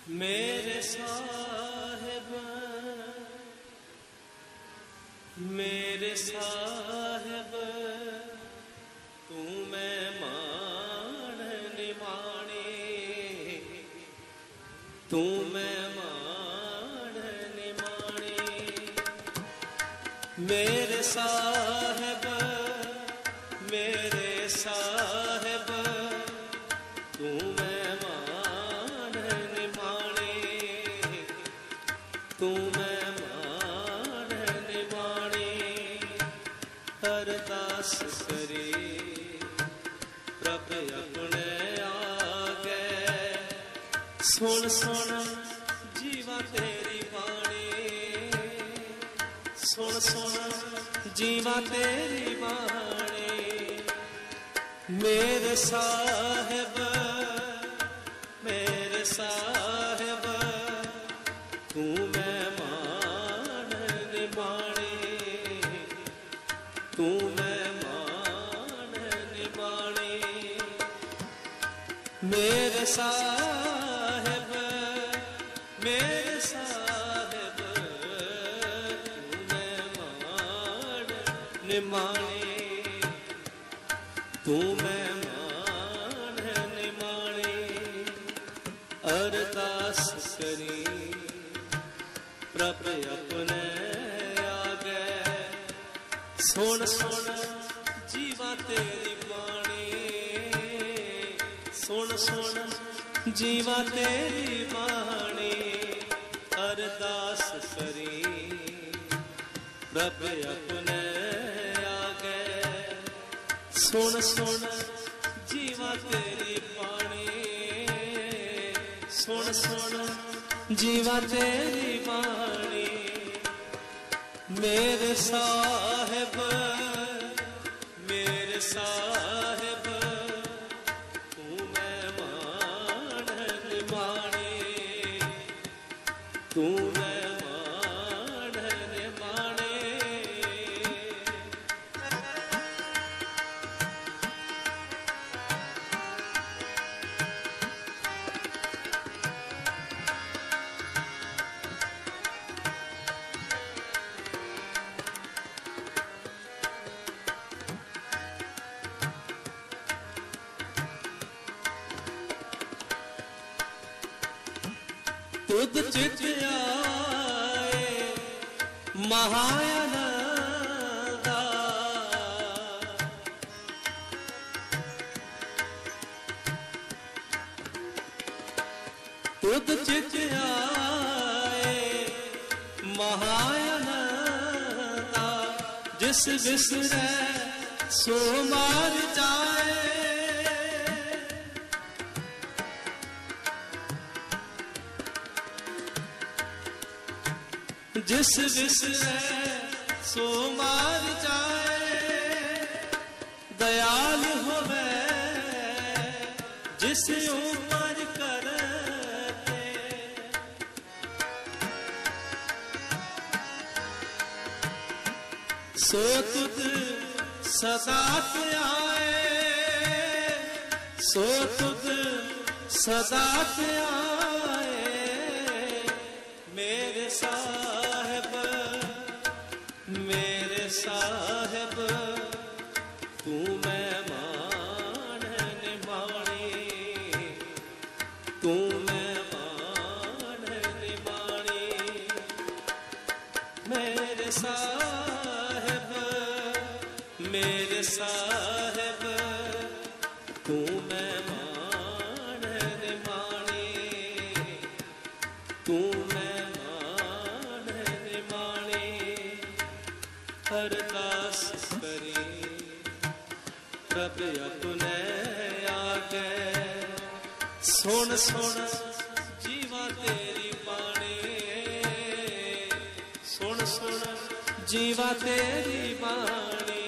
मेरे साहिब मेरे साहिब तू मैं मान निमाणे तू मैं मान निमाणे मेरे साहिब तू मैं मान निमाणे तू मैं मान निमाणे अरदास करे प्रभ अपने आगे सुन सुन जीवा तेरी बाणी सुन सुन जीवा तेरी बाणी मेरे साहिब तू मैं मान निमाणे तू मैं मान निमाणे मेरे साहिब तू मैं मान निमाणे तू मैं मान निमाणे अरदास करी प्रभ अपने आगे सुन सुन जीवा तेरी बाणी सुन सुन जीवा तेरी बाणी अरदास करी प्रभ अपने आगे सुन सुन जीवा तेरी बाणी सुन सुन जीवा तेरी बाणी मेरे साहिब तू मैं मान निमाणे तू मैं मान निमाणे तुद चित आए महायानंदा तुद चित आए महायानंदा जिस बिसरे सो मार जाए जिस बिसरे सो मार जाए दयाल होवे जिस ऊपर करते सो तुद सदा आए सो तुद सदा आए मेरे साहिब तू मैं मान निमाणे तू मैं मान निमाणे मेरे साहिब तू मैं मान निमाणे तू मैं मान निमाणे अरदास करी प्रभ अपने आगे सुन सुन जीवा तेरी बाणी सुन सुन जीवा तेरी बाणी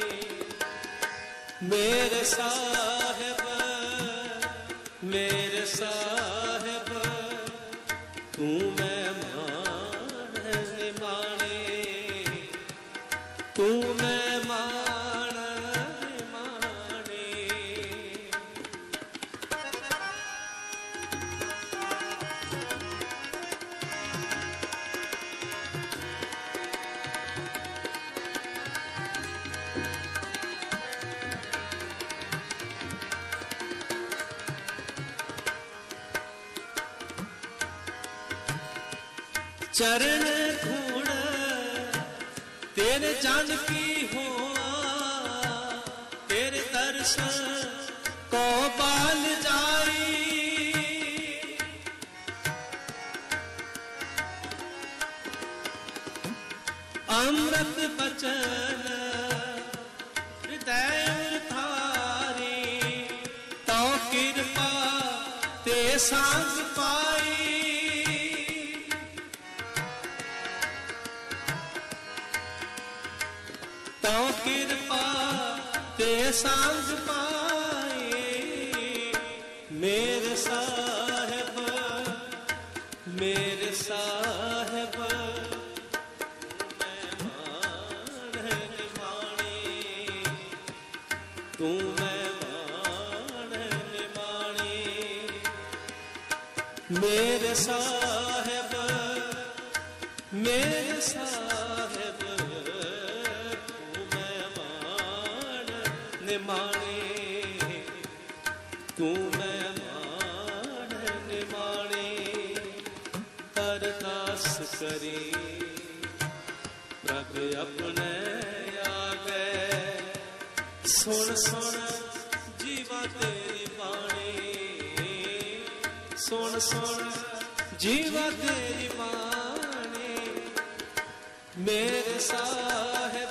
मेरे साहिब तू मैं मान निमाणे तू मैं मान निमाणे चरण धूड़ तेरे जान की हो, तेरे दर्शन को बाल जाई। अमृत बचन हृदय थारी, तो कृपा ते सांग पाई। तो कृपा ते सांग पाई। मेरे साहिब मेरे साहिब तू मेहमान निमाणी। मेरे साहिब मेरे साहिब तू मेहमान निमाणी। तू मेहमान निमाणी। अरदास करी प्रभ अपने आगे, सुन सुन जीवा तेरी बाणी। सुन सुन जीवा तेरी बाणी। मेरे साहिब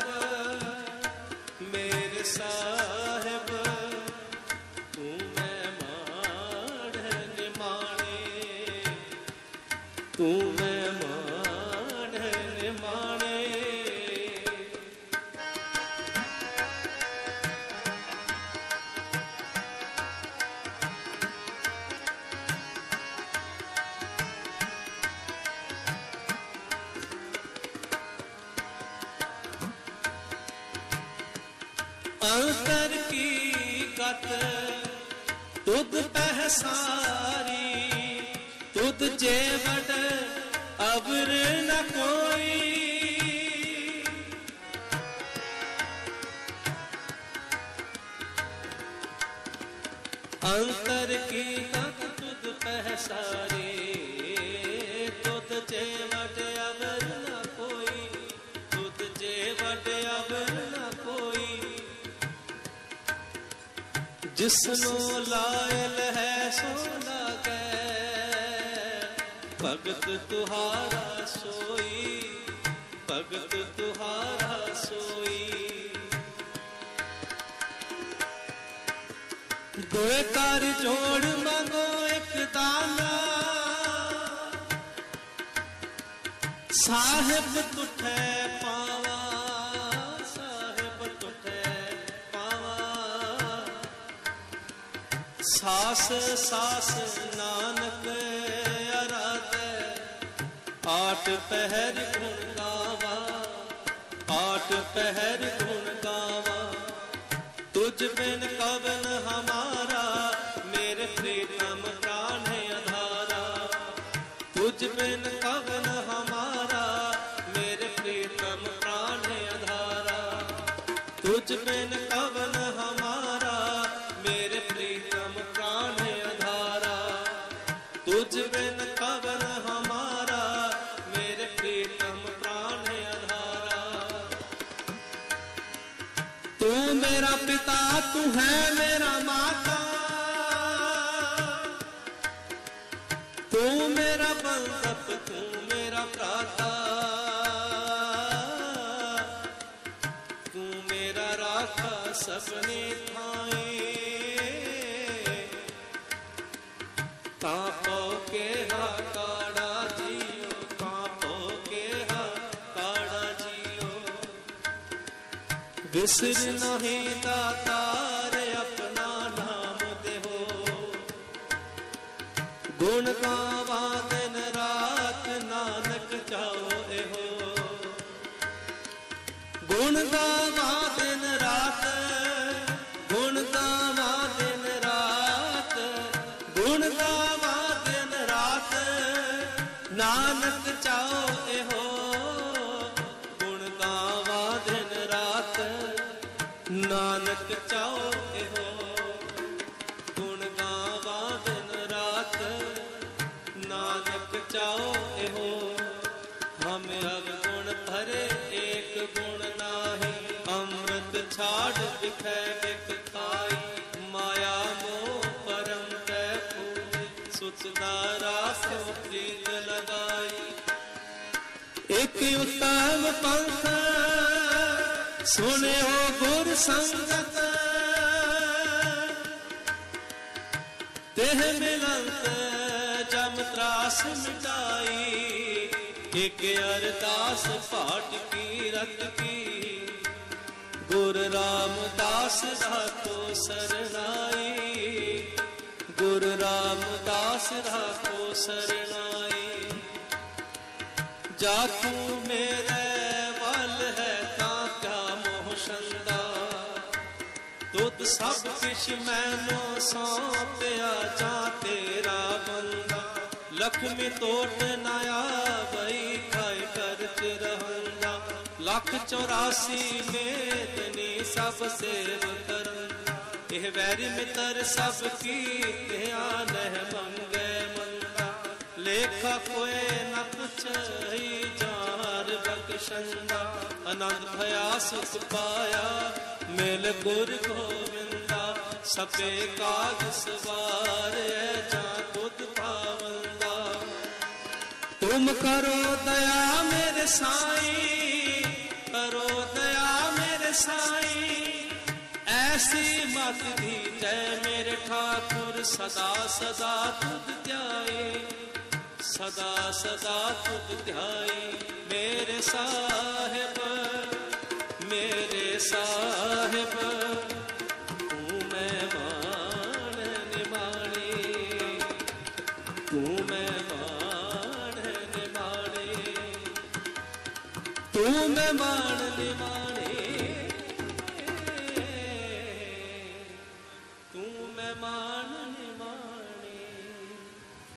मेरे साहिब तू मेहमान निमाणे। तू मेहमान निमाणे। अंतर की गत तुद पहसारी, तुद जे वड अवर न कोई। अंतर की गत तुद पहसारी, तुद जे वड अवर न कोई। तुद जे वड अवर न कोई। जिसनो लायल है सो लागै, भगत तुहारा सोई। भगत तुहारा सोई। दोए कर जोड़ मांगो एक दाना, साहिब तुठे पावा। साहिब तुठे पावा। सास सास नानक आराधे, आठ पहर गुण गावा। आठ पहर गुण गावा। तुझ बिन कवन हमारा, मेरे प्रीतम प्राण है आधारा। तुझ बिन कवन हमारा, मेरे प्रीतम प्राण है आधारा। तुझ बिन कवन हमारा, मेरे प्रीतम प्राण है आधारा। तुझ बिन कवन हमारा, मेरे प्रीतम प्राण है आधारा। तू मेरा पिता तू है मेरा माता, तू मेरा बंधप तू मेरा भ्राता। तू मेरा राखा सपने थाए, कांपो के हा काड़ा जियो। कांपो के हा काड़ा जियो। विसर नहीं दातार अपना नाम देहो, गुण गावा दिन रात नानक जाओ एहो। गुण गावा दिन रात, गुण गावा दिन रात। गुण गावा दिन रात नानक जाओ एहो। गुण गावा दिन रात नानक चाओ एहो। गुण गावा दिन रात नानक चाओ एहो। जितना राखो प्रीत लगाई। एक उत्तम पंथ सुनियो गुर संगत, तेह मिलत जम त्रास मिटाई। एक अरदास पाठ की रत की, गुर रामदास राखो सरनाई। गुरु रामदास राखो सरनाई। जा तू मेरे वल है तां क्या मोह छंदा, तुद सब किश मैनू सौंपिया जा तेरा बंदा। लक्ष्मी तोट न आवई खाए करच रहंदा, 184 मेदनी सब सेव करंदा। यह वैरी मित्र सब की ध्यान है मंगे मंदा, लेखा कोई न पुछई जार बख्शंदा। आनंद भया सुख पाया मिल गुर गोविंदा, सपे काज सवार जा तुद पावंदा। तुम करो दया मेरे साईं, करो दया मेरे साईं। ऐसी मत दीजै मेरे ठाकुर, सदा सदा तुद ध्याए। सदा सदा तुद ध्याए मेरे साहिब, मेरे साहिब। तू मैं मान निमाणी, तू मैं मान निमाणी, तू मैं मान निमाणी।